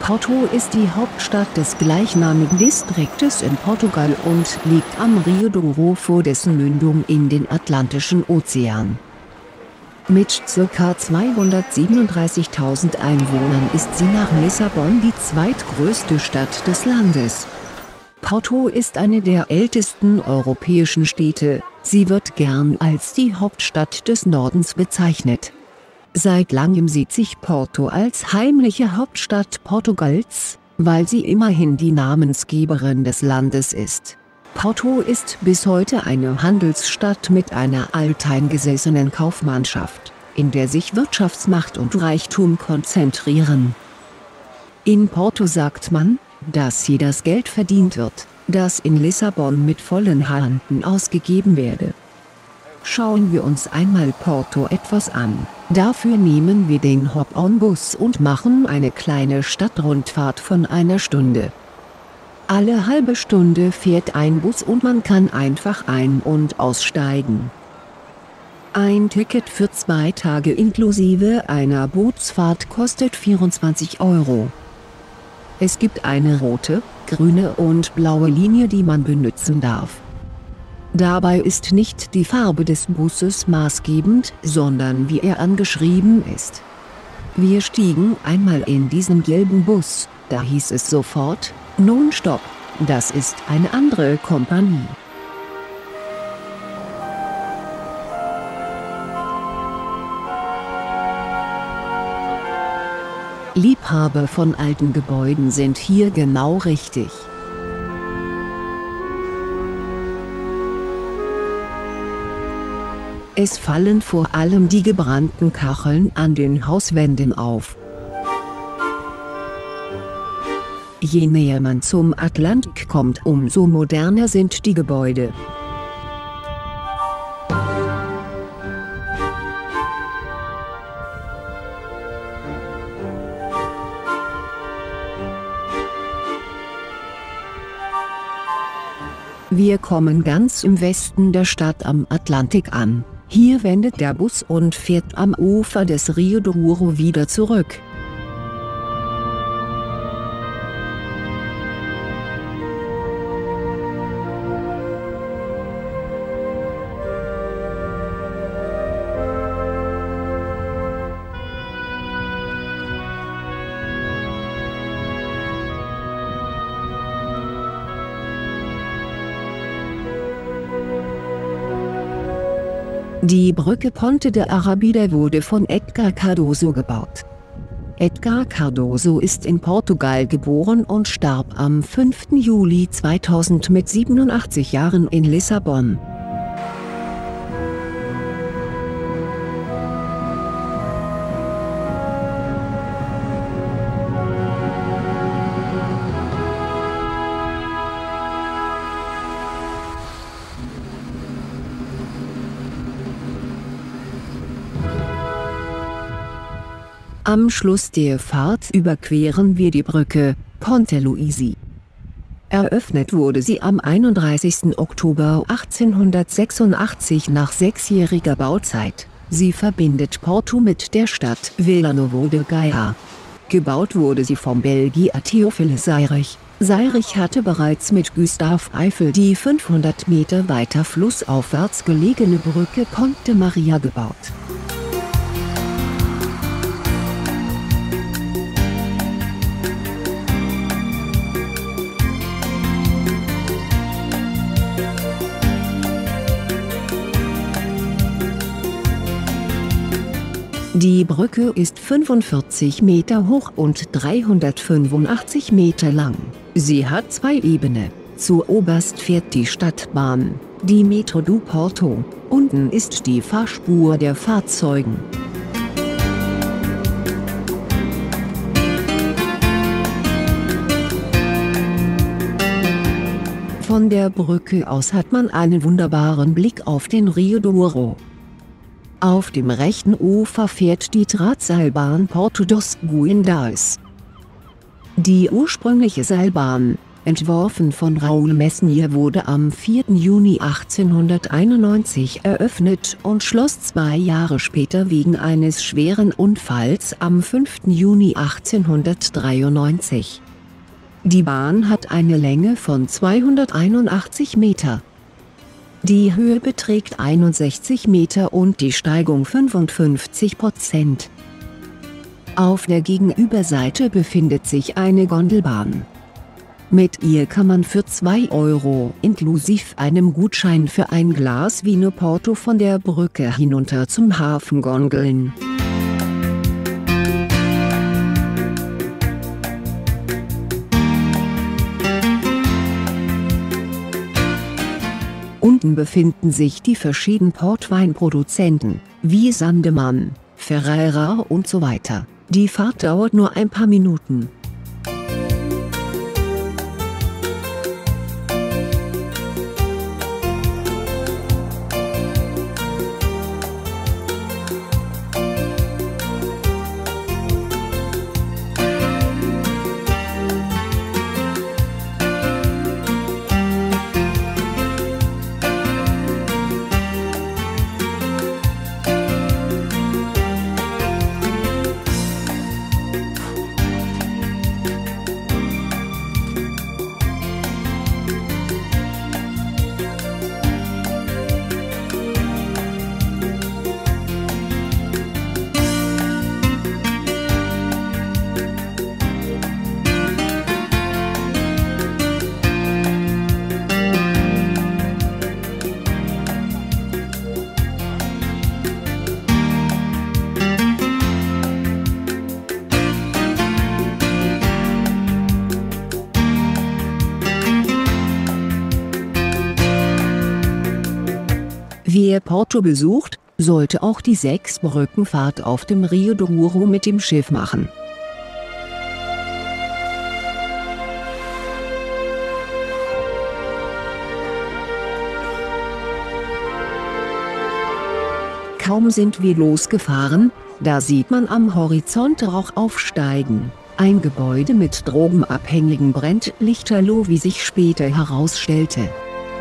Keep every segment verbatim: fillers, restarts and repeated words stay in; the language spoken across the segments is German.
Porto ist die Hauptstadt des gleichnamigen Distriktes in Portugal und liegt am Rio Douro vor dessen Mündung in den Atlantischen Ozean. Mit ca. zweihundertsiebenunddreißigtausend Einwohnern ist sie nach Lissabon die zweitgrößte Stadt des Landes. Porto ist eine der ältesten europäischen Städte, sie wird gern als die Hauptstadt des Nordens bezeichnet. Seit langem sieht sich Porto als heimliche Hauptstadt Portugals, weil sie immerhin die Namensgeberin des Landes ist. Porto ist bis heute eine Handelsstadt mit einer alteingesessenen Kaufmannschaft, in der sich Wirtschaftsmacht und Reichtum konzentrieren. In Porto sagt man, dass hier das Geld verdient wird, das in Lissabon mit vollen Händen ausgegeben werde. Schauen wir uns einmal Porto etwas an. Dafür nehmen wir den Hop-on-Bus und machen eine kleine Stadtrundfahrt von einer Stunde. Alle halbe Stunde fährt ein Bus und man kann einfach ein- und aussteigen. Ein Ticket für zwei Tage inklusive einer Bootsfahrt kostet vierundzwanzig Euro. Es gibt eine rote, grüne und blaue Linie, die man benutzen darf. Dabei ist nicht die Farbe des Busses maßgebend, sondern wie er angeschrieben ist. Wir stiegen einmal in diesen gelben Bus, da hieß es sofort: Nun stopp, das ist eine andere Kompanie. Liebhaber von alten Gebäuden sind hier genau richtig. Es fallen vor allem die gebrannten Kacheln an den Hauswänden auf. Je näher man zum Atlantik kommt, umso moderner sind die Gebäude. Wir kommen ganz im Westen der Stadt am Atlantik an. Hier wendet der Bus und fährt am Ufer des Rio Douro wieder zurück. Die Brücke Ponte de Arabida wurde von Edgar Cardoso gebaut. Edgar Cardoso ist in Portugal geboren und starb am fünften Juli zweitausend mit siebenundachtzig Jahren in Lissabon. Am Schluss der Fahrt überqueren wir die Brücke Ponte Luisi. Eröffnet wurde sie am einunddreißigsten Oktober achtzehnhundertsechsundachtzig nach sechsjähriger Bauzeit. Sie verbindet Porto mit der Stadt Vila Nova de Gaia. Gebaut wurde sie vom Belgier Théophile Seyrich. Seyrich hatte bereits mit Gustave Eiffel die fünfhundert Meter weiter flussaufwärts gelegene Brücke Ponte Maria gebaut. Die Brücke ist fünfundvierzig Meter hoch und dreihundertfünfundachtzig Meter lang. Sie hat zwei Ebenen. Zuoberst fährt die Stadtbahn, die Metro do Porto. Unten ist die Fahrspur der Fahrzeugen. Von der Brücke aus hat man einen wunderbaren Blick auf den Rio Douro. Auf dem rechten Ufer fährt die Drahtseilbahn Porto dos Guindaes. Die ursprüngliche Seilbahn, entworfen von Raoul Messnier, wurde am vierten Juni achtzehnhunderteinundneunzig eröffnet und schloss zwei Jahre später wegen eines schweren Unfalls am fünften Juni achtzehnhundertdreiundneunzig. Die Bahn hat eine Länge von zweihunderteinundachtzig Meter. Die Höhe beträgt einundsechzig Meter und die Steigung fünfundfünfzig Prozent. Auf der Gegenüberseite befindet sich eine Gondelbahn. Mit ihr kann man für zwei Euro inklusive einem Gutschein für ein Glas Vino Porto von der Brücke hinunter zum Hafen gondeln. Unten befinden sich die verschiedenen Portweinproduzenten, wie Sandemann, Ferreira und so weiter. Die Fahrt dauert nur ein paar Minuten. Wer Porto besucht, sollte auch die Sechsbrückenfahrt auf dem Rio Douro mit dem Schiff machen. Kaum sind wir losgefahren, da sieht man am Horizont Rauch aufsteigen. Ein Gebäude mit drogenabhängigen Brennlichterloh, wie sich später herausstellte.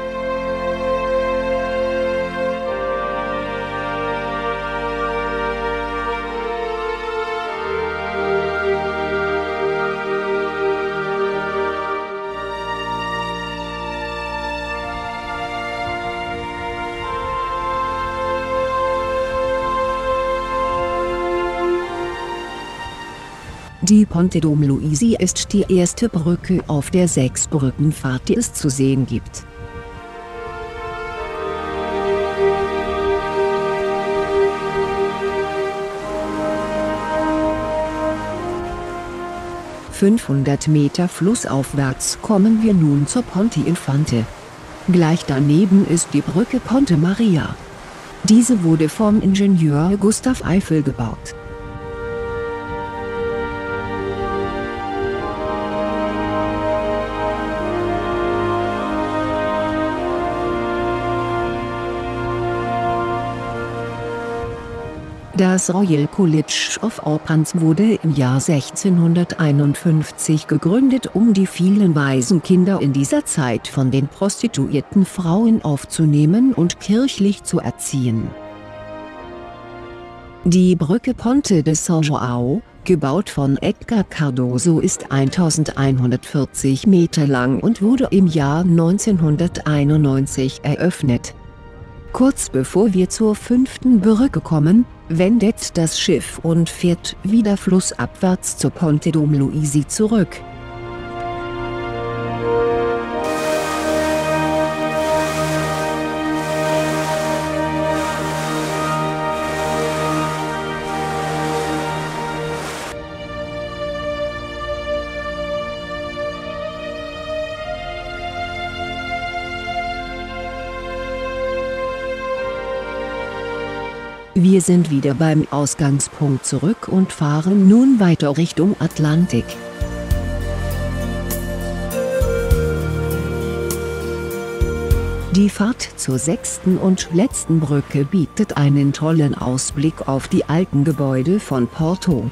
Die Ponte Dom Luisi ist die erste Brücke auf der Sechsbrückenfahrt, die es zu sehen gibt. fünfhundert Meter flussaufwärts kommen wir nun zur Ponte Infante. Gleich daneben ist die Brücke Ponte Maria. Diese wurde vom Ingenieur Gustav Eiffel gebaut. Das Royal College of Opans wurde im Jahr sechzehnhunderteinundfünfzig gegründet, um die vielen Waisenkinder in dieser Zeit von den prostituierten Frauen aufzunehmen und kirchlich zu erziehen. Die Brücke Ponte de São João, gebaut von Edgar Cardoso, ist eintausendeinhundertvierzig Meter lang und wurde im Jahr neunzehnhunderteinundneunzig eröffnet. Kurz bevor wir zur fünften Brücke kommen, wendet das Schiff und fährt wieder flussabwärts zur Ponte Dom Luisi zurück. Wir sind wieder beim Ausgangspunkt zurück und fahren nun weiter Richtung Atlantik. Die Fahrt zur sechsten und letzten Brücke bietet einen tollen Ausblick auf die alten Gebäude von Porto.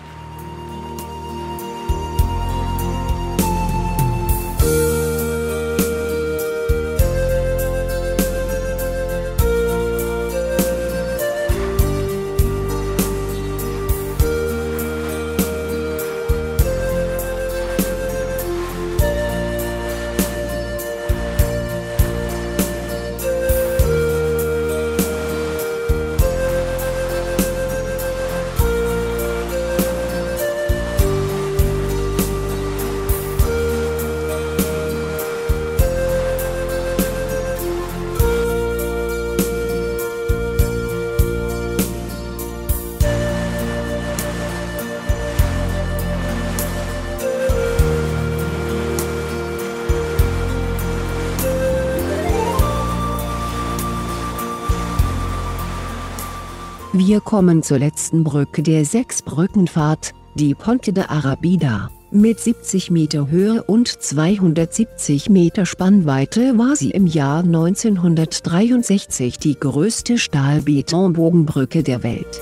Wir kommen zur letzten Brücke der Sechsbrückenfahrt, die Ponte de Arabida. Mit siebzig Meter Höhe und zweihundertsiebzig Meter Spannweite war sie im Jahr neunzehnhundertdreiundsechzig die größte Stahlbetonbogenbrücke der Welt.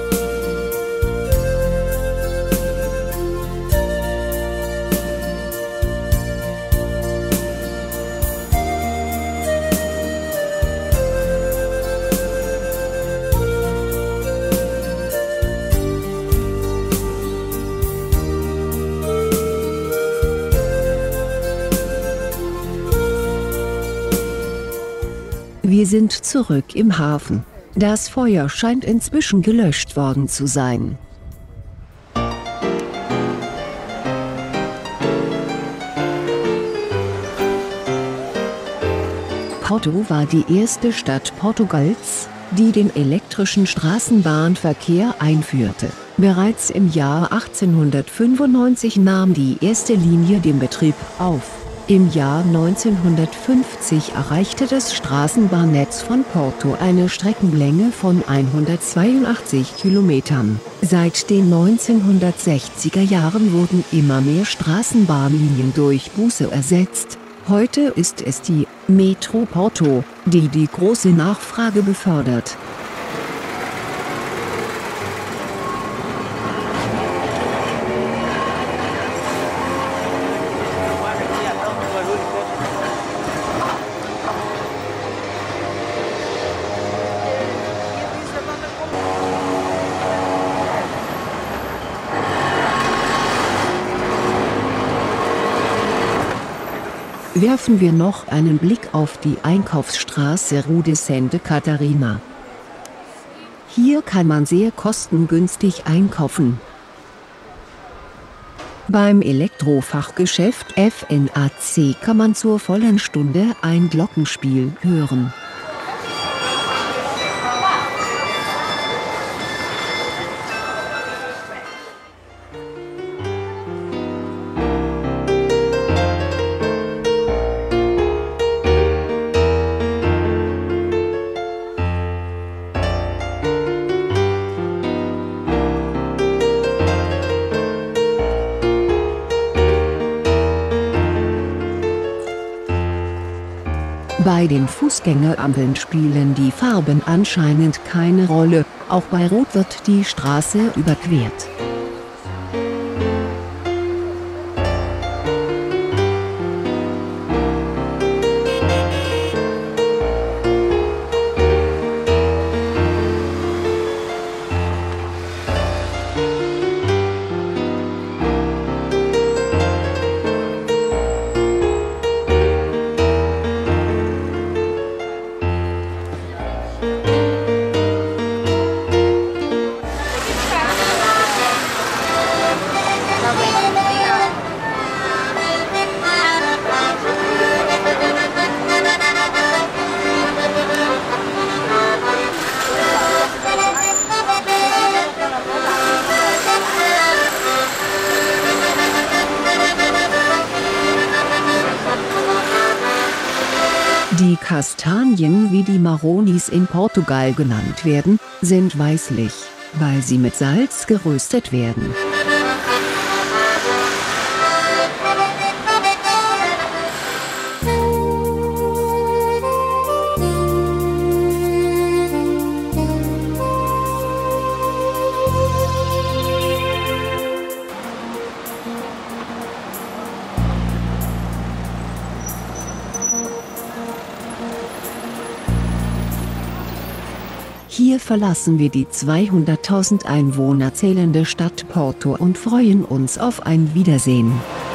Wir sind zurück im Hafen. Das Feuer scheint inzwischen gelöscht worden zu sein. Porto war die erste Stadt Portugals, die den elektrischen Straßenbahnverkehr einführte. Bereits im Jahr achtzehnhundertfünfundneunzig nahm die erste Linie den Betrieb auf. Im Jahr neunzehnhundertfünfzig erreichte das Straßenbahnnetz von Porto eine Streckenlänge von hundertzweiundachtzig Kilometern. Seit den neunzehnhundertsechziger Jahren wurden immer mehr Straßenbahnlinien durch Busse ersetzt. Heute ist es die Metro Porto, die die große Nachfrage befördert. Werfen wir noch einen Blick auf die Einkaufsstraße Rua de Santa Catarina. Hier kann man sehr kostengünstig einkaufen. Beim Elektrofachgeschäft F N A C kann man zur vollen Stunde ein Glockenspiel hören. Bei den Fußgängerampeln spielen die Farben anscheinend keine Rolle, auch bei Rot wird die Straße überquert. Die Kastanien, wie die Marronis in Portugal genannt werden, sind weißlich, weil sie mit Salz geröstet werden. Hier verlassen wir die zweihunderttausend Einwohner zählende Stadt Porto und freuen uns auf ein Wiedersehen.